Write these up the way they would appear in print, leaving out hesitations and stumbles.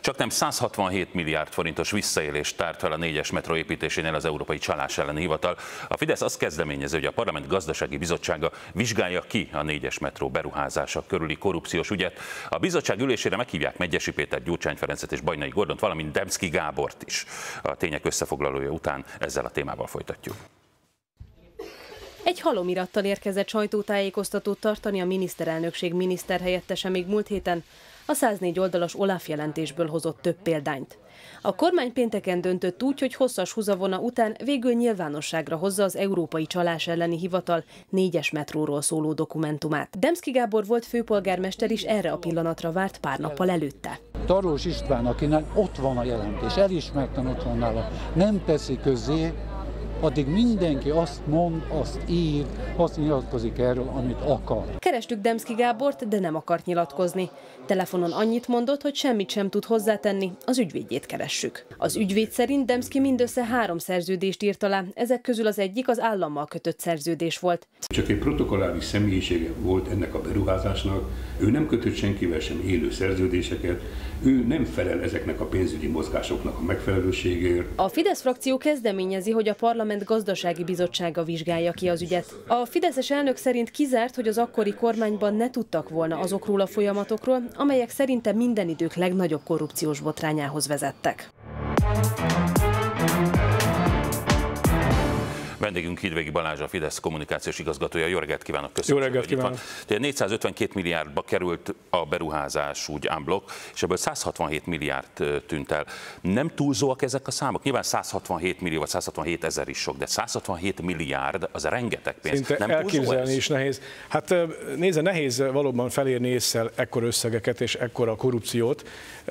Csaknem 167 milliárd forintos visszaélést tárt fel a 4-es metró építésénél az Európai Csalás elleni Hivatal. A Fidesz azt kezdeményezi, hogy a Parlament Gazdasági Bizottsága vizsgálja ki a 4-es metró beruházása körüli korrupciós ügyet. A bizottság ülésére meghívják Medgyessy Pétert, Gyurcsány Ferencet és Bajnai Gordont, valamint Demszky Gábort is. A tények összefoglalója után ezzel a témával folytatjuk. Egy halomirattal érkezett sajtótájékoztatót tartani a miniszterelnökség miniszterhelyettese még múlt héten a 104 oldalas OLAF jelentésből hozott több példányt. A kormány pénteken döntött úgy, hogy hosszas húzavona után végül nyilvánosságra hozza az Európai Csalás elleni Hivatal 4-es metróról szóló dokumentumát. Demszky Gábor volt főpolgármester is erre a pillanatra várt pár nappal előtte. Tarlós István, akinek ott van a jelentés, elismerten ott van nála, nem teszi közzé, addig mindenki azt mond, azt ír, azt nyilatkozik erről, amit akar. Kerestük Demszky Gábort, de nem akart nyilatkozni. Telefonon annyit mondott, hogy semmit sem tud hozzátenni, az ügyvédjét keressük. Az ügyvéd szerint Demszky mindössze 3 szerződést írt alá, ezek közül az egyik az állammal kötött szerződés volt. Csak egy protokolláris személyisége volt ennek a beruházásnak, ő nem kötött senkivel sem élő szerződéseket, ő nem felel ezeknek a pénzügyi mozgásoknak a megfelelőségéért. A Fidesz frakció kezdeményezi, hogy a Parlament Gazdasági Bizottsága vizsgálja ki az ügyet. A fideszes elnök szerint kizárt, hogy az akkori kormányban ne tudtak volna azokról a folyamatokról, amelyek szerinte minden idők legnagyobb korrupciós botrányához vezettek. Vendégünk Hídvégi Balázs, a Fidesz kommunikációs igazgatója. Jó reggelt kívánok, köszönöm. Jó reggelt kívánok. 452 milliárdba került a beruházás úgy en bloc, és ebből 167 milliárd tűnt el. Nem túlzóak ezek a számok? Nyilván 167 millió vagy 167 ezer is sok, de 167 milliárd az rengeteg pénz. Szinte nem elképzelni is nehéz. Hát nézze, nehéz valóban felérni ésszel ekkora összegeket és ekkora korrupciót,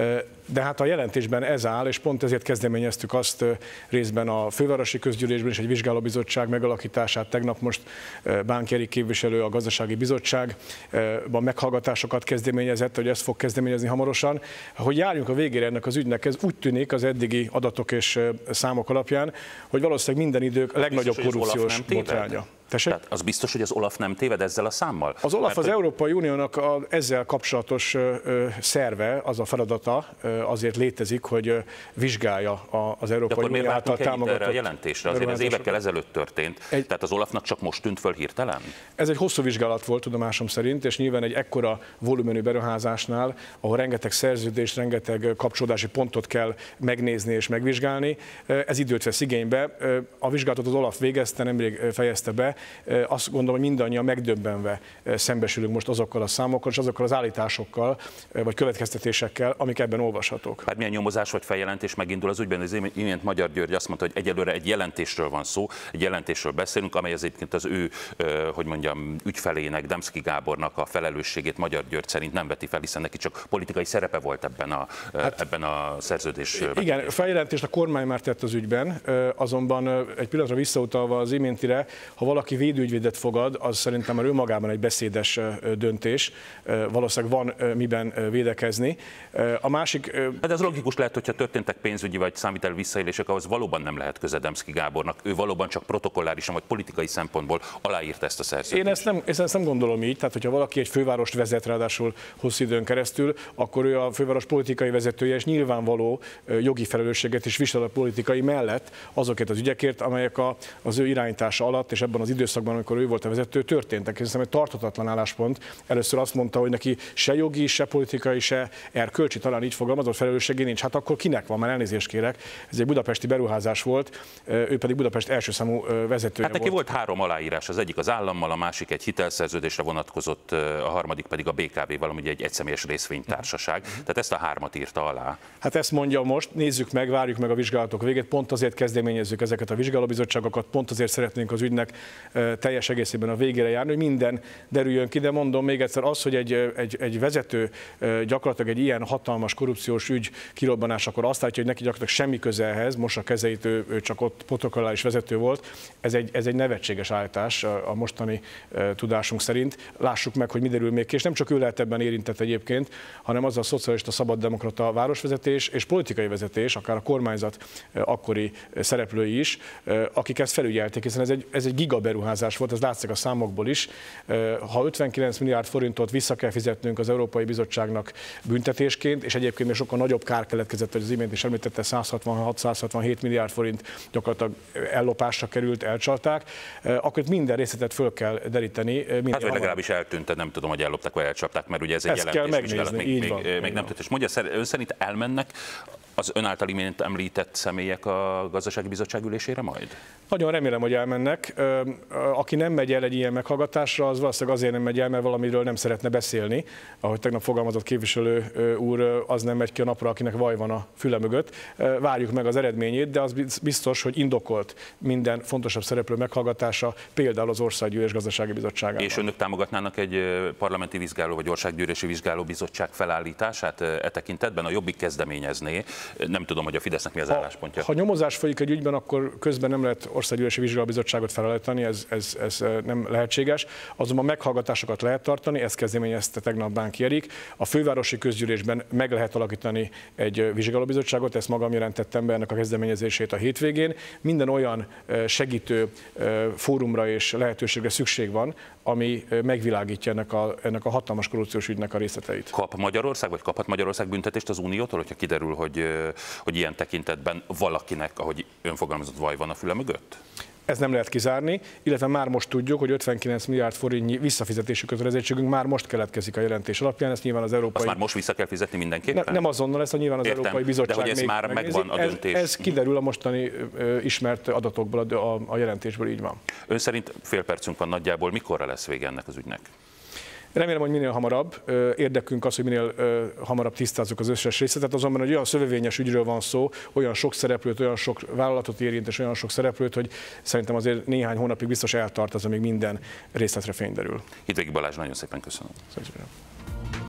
de hát a jelentésben ez áll, és pont ezért kezdeményeztük azt részben a fővárosi közgyűlésben is egy vizsgálóbizottság megalakítását. Tegnap most Bánki Erik képviselő a gazdasági bizottságban meghallgatásokat kezdeményezett, hogy ezt fog kezdeményezni hamarosan, hogy járjunk a végére ennek az ügynek. Ez úgy tűnik az eddigi adatok és számok alapján, hogy valószínűleg minden idők legnagyobb korrupciós botránya. Tehát az biztos, hogy az OLAF nem téved ezzel a számmal? Az OLAF az Európai Uniónak ezzel kapcsolatos szerve, az a feladata azért létezik, hogy vizsgálja az Európai Unió által támogatott erre a jelentésre? Azért ez évekkel ezelőtt történt, tehát az OLAF-nak csak most tűnt föl hirtelen? Ez egy hosszú vizsgálat volt tudomásom szerint, és nyilván egy ekkora volumenű beruházásnál, ahol rengeteg szerződést, rengeteg kapcsolódási pontot kell megnézni és megvizsgálni, ez időt vesz igénybe. A vizsgálatot az OLAF végezte, nemrég fejezte be. Azt gondolom, hogy mindannyian megdöbbenve szembesülünk most azokkal a számokkal és azokkal az állításokkal vagy következtetésekkel, amik ebben olvashatók. Bármilyen nyomozás vagy feljelentés megindul az ügyben, az imént Magyar György azt mondta, hogy egyelőre egy jelentésről van szó, egy jelentésről beszélünk, amely az egyébként az ő, hogy mondjam, ügyfelének, Demszky Gábornak a felelősségét Magyar György szerint nem veti fel, hiszen neki csak politikai szerepe volt ebben a szerződés. Igen, feljelentést a kormány már tett az ügyben, azonban egy pillanatra visszautalva az iméntire, ha valaki védőügyvédet fogad, az szerintem már önmagában egy beszédes döntés. Valószínűleg van miben védekezni. A másik... Hát ez logikus lehet, hogyha történtek pénzügyi vagy számviteli visszaélések, ahhoz valóban nem lehet köze Demszky Gábornak. Ő valóban csak protokollárisan vagy politikai szempontból aláírta ezt a szerződést. Én ezt nem gondolom így. Tehát, hogyha valaki egy fővárost vezet, ráadásul hosszú időn keresztül, akkor ő a főváros politikai vezetője, és nyilvánvaló jogi felelősséget is visel a politikai mellett azokért az ügyekért, amelyek az ő irányítása alatt és ebben az időszakban, amikor ő volt a vezető, történtek. Ez egy tarthatatlan álláspont. Először azt mondta, hogy neki se jogi, se politikai, se erkölcsi, talán így fogalmazott, felelősségé nincs. Hát akkor kinek van, már elnézést kérek. Ez egy budapesti beruházás volt, ő pedig Budapest első számú vezetője hát neki volt 3 aláírás, az egyik az állammal, a másik egy hitelszerződésre vonatkozott, a harmadik pedig a BKV-val, ami egy egyszemélyes részvénytársaság. Tehát ezt a 3-at írta alá. Hát ezt mondja most, nézzük meg, várjuk meg a vizsgálatok végét, pont azért kezdeményezzük ezeket a vizsgálóbizottságokat, pont azért szeretnénk az ügynek teljes egészében a végére járni, hogy minden derüljön ki, de mondom még egyszer, az, hogy egy vezető gyakorlatilag egy ilyen hatalmas korrupciós ügy kirobbanásakor azt látja, hogy neki gyakorlatilag semmi köze ehhez, most a kezeit, ő csak ott protokolláris vezető volt, ez egy nevetséges állítás a mostani tudásunk szerint. Lássuk meg, hogy mi derül még ki, és nem csak ő lehet ebben érintett egyébként, hanem az a szocialista szabaddemokrata városvezetés és politikai vezetés, akár a kormányzat akkori szereplői is, akik ezt felügyelték, hiszen ez egy gigaberuházás beruházás volt, ez látszik a számokból is. Ha 59 milliárd forintot vissza kell fizetnünk az Európai Bizottságnak büntetésként, és egyébként még sokkal nagyobb kár keletkezett, hogy az imént is említette, 166-167 milliárd forint gyakorlatilag ellopásra került, elcsalták, akkor minden részletet föl kell deríteni. Hát vagy legalábbis eltűnt, nem tudom, hogy ellopták vagy elcsapták, mert ugye ez egy jelentésvizsgálat még nem tett. És mondja, ön szerint elmennek az ön által imént említett személyek a gazdasági bizottság ülésére majd? Nagyon remélem, hogy elmennek. Aki nem megy el egy ilyen meghallgatásra, az valószínűleg azért nem megy el, mert valamiről nem szeretne beszélni. Ahogy tegnap fogalmazott képviselő úr, az nem megy ki a napra, akinek vaj van a füle mögött. Várjuk meg az eredményét, de az biztos, hogy indokolt minden fontosabb szereplő meghallgatása, például az Országgyűlés Gazdasági Bizottságában. És önök támogatnának egy parlamenti vizsgáló vagy országgyűlési vizsgáló bizottság felállítását e tekintetben? A Jobbik kezdeményezné. Nem tudom, hogy a Fidesznek mi az álláspontja. Ha nyomozás folyik egy ügyben, akkor közben nem lehet országgyűlési vizsgálóbizottságot felállítani, ez nem lehetséges. Azonban meghallgatásokat lehet tartani, ezt kezdeményezte tegnap Bánki Erik. A fővárosi közgyűlésben meg lehet alakítani egy vizsgálóbizottságot, ezt magam jelentettem be ennek a kezdeményezését a hétvégén. Minden olyan segítő fórumra és lehetőségre szükség van, ami megvilágítja ennek a hatalmas korrupciós ügynek a részleteit. Kap Magyarország, vagy kaphat Magyarország büntetést az Uniótól, hogyha kiderül, hogy ilyen tekintetben valakinek, ahogy ön fogalmazott, vaj van a füle mögött? Ez nem lehet kizárni, illetve már most tudjuk, hogy 59 milliárd forintnyi visszafizetési kötelezettségünk már most keletkezik a jelentés alapján. Ezt nyilván az Európai... Azt már most vissza kell fizetni mindenképpen? Nem azonnal, ezt nyilván az Európai Bizottság de hogy ez már megvan a döntés. Ez kiderül a mostani ismert adatokból, a jelentésből, így van. Ön szerint fél percünk van nagyjából, mikorra lesz vége ennek az ügynek? Remélem, hogy minél hamarabb. Érdekünk az, hogy minél hamarabb tisztázzuk az összes részletet, azonban egy olyan szövevényes ügyről van szó, olyan sok szereplőt, olyan sok vállalatot érint, és olyan sok szereplőt, hogy szerintem azért néhány hónapig biztos eltart az, amíg minden részletre fény derül. Hidvégi Balázs, nagyon szépen köszönöm.